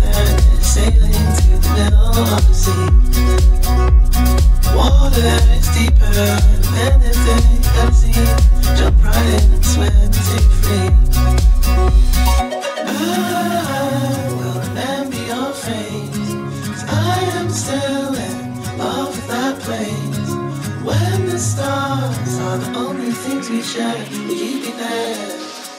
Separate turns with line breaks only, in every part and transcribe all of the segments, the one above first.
then sailing to the middle of the sea. Water is deeper than anything I've seen. Jump right in and swim, take free. I will remember your face, 'cause I am still in love with that place. When the stars are the only things we share, will you be there?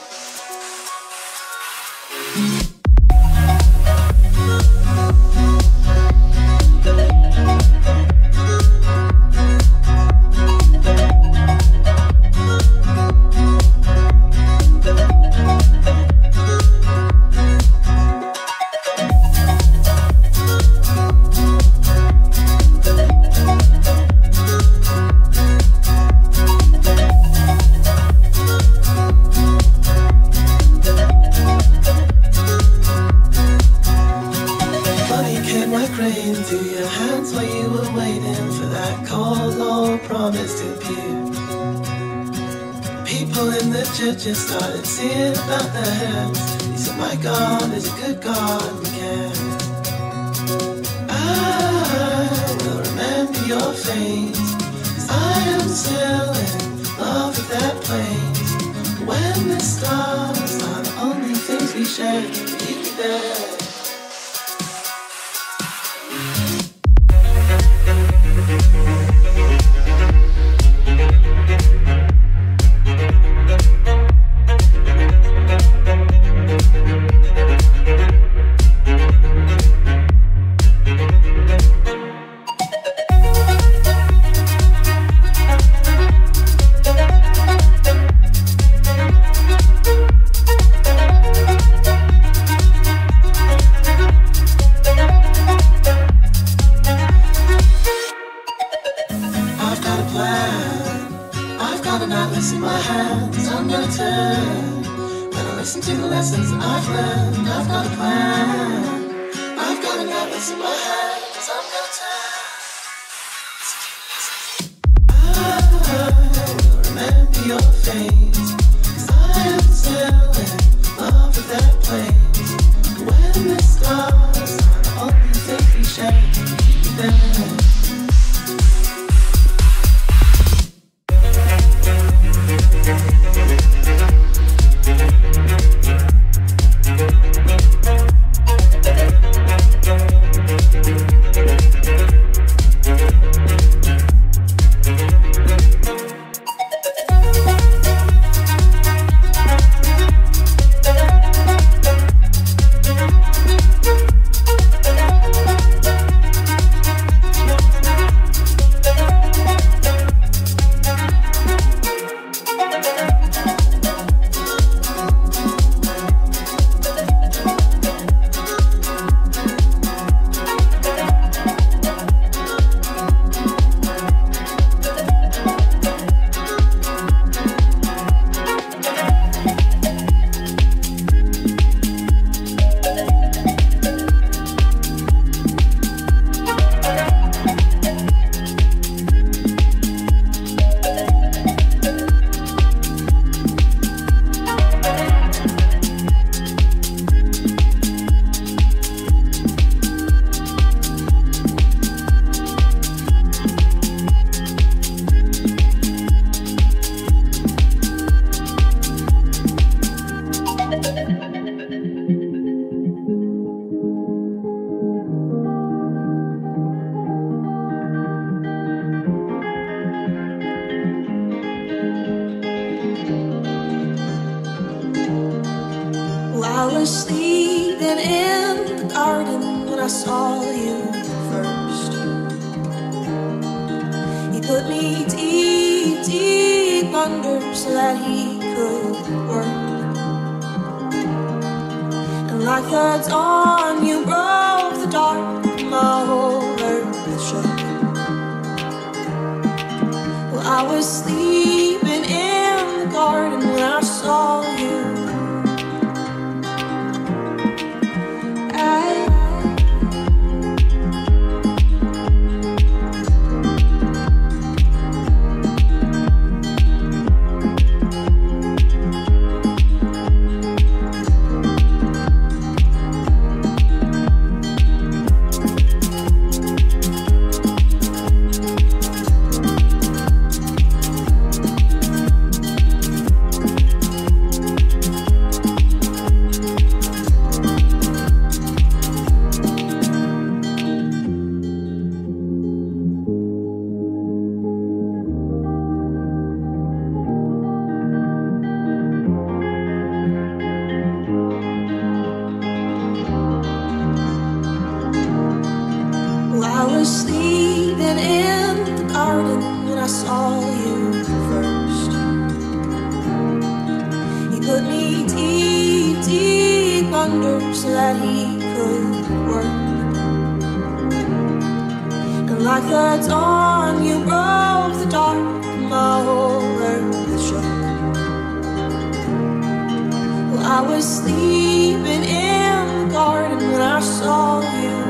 Just started seeing about their hands. He said, my God is a good God, we can. I will remember your face, 'cause I am still in love with that place. When the stars are the only things we share, will you be there? I was sleeping in the garden when I saw you first. He put me deep, deep under so that he could work. And like the dawn, you broke the dark, my whole earth shook. Well, I was sleeping in the garden when I saw you